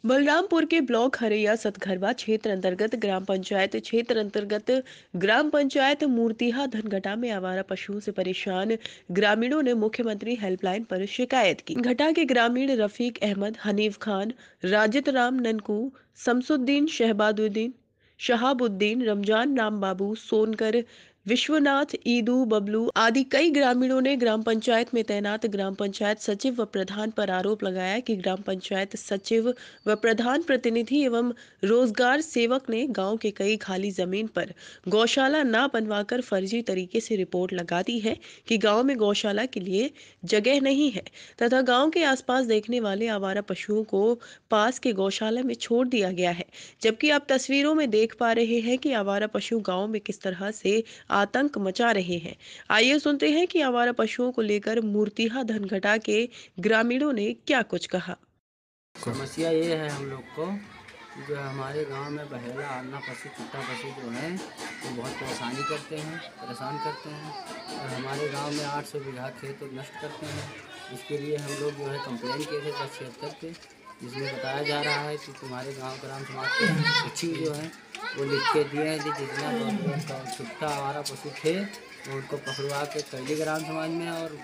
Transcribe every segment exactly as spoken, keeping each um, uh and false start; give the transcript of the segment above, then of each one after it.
बलरामपुर के ब्लॉक हरैया सतघरवा क्षेत्र अंतर्गत ग्राम पंचायत क्षेत्र अंतर्गत ग्राम पंचायत मूर्तिहा धनघटा में आवारा पशुओं से परेशान ग्रामीणों ने मुख्यमंत्री हेल्पलाइन पर शिकायत की। घटा के ग्रामीण रफीक अहमद, हनीफ खान, राजित राम ननकू, शमसुद्दीन, शहबादुद्दीन, शहाबुद्दीन, रमजान राम बाबू, सोनकर, विश्वनाथ, ईदू, बबलू आदि कई ग्रामीणों ने ग्राम पंचायत में तैनात ग्राम पंचायत सचिव व प्रधान पर आरोप लगाया कि ग्राम पंचायत सचिव व प्रधान प्रतिनिधि एवं रोजगार सेवक ने गांव के कई खाली जमीन पर गौशाला न बनवाकर फर्जी तरीके से रिपोर्ट लगा दी है कि गांव में गौशाला के लिए जगह नहीं है तथा गांव के आसपास देखने वाले आवारा पशुओं को पास के गौशाला में छोड़ दिया गया है। जबकि आप तस्वीरों में देख पा रहे हैं कि आवारा पशु गांव में किस तरह से आतंक मचा रहे हैं। आइए सुनते हैं कि आवारा पशुओं को लेकर मूर्तिहा धनघटा के ग्रामीणों ने क्या कुछ कहा। समस्या ये है हम लोग को जो हमारे गांव में बहेला आना पशु कुत्ता पशु जो है वो बहुत परेशानी करते हैं परेशान करते हैं और हमारे गांव में आठ सौ बीघा खेत नष्ट करते हैं। इसके लिए हम लोग जो है कंप्लेन किए थे दस छिहत्तर पे, जिसमें बताया जा रहा है कि तुम्हारे गांव ग्राम समाज के सचिव जो है वो लिख के दिए हैं कि जितना छुट्टा हमारा पशु थे वो उनको पकड़वा के कैली ग्राम समाज में और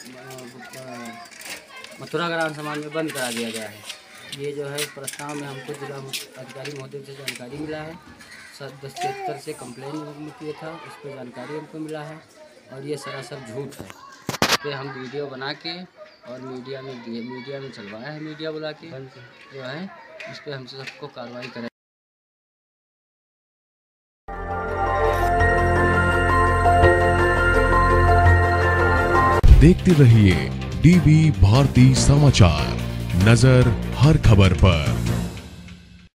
मथुरा ग्राम समाज में बंद करा दिया गया है। ये जो है प्रस्ताव में हमको जिला अधिकारी महोदय से जानकारी मिला है। दस छिहत्तर से कंप्लेन किया था, उस पर जानकारी हमको मिला है और ये सरासर झूठ है। इस पर हम वीडियो बना के और मीडिया में दिए मीडिया में चलवाया है, मीडिया बुला के जो है इस पर हमसे सबको कार्रवाई करें। देखते रहिए डीबी भारती समाचार, नजर हर खबर पर।